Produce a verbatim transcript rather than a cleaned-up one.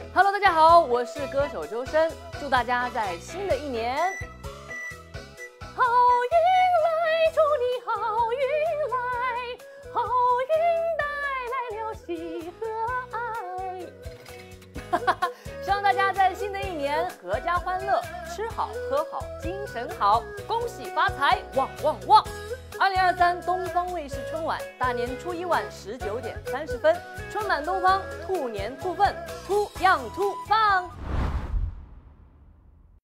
Hello， 大家好，我是歌手周深，祝大家在新的一年好运来，祝你好运来，好运带来了喜和爱。希望大家在新的一年阖家欢乐，吃好喝好，精神好，恭喜发财，旺旺旺！二零二三东方卫视春晚，大年初一晚十九点三十分，春满东方，兔年兔奋，突样突放。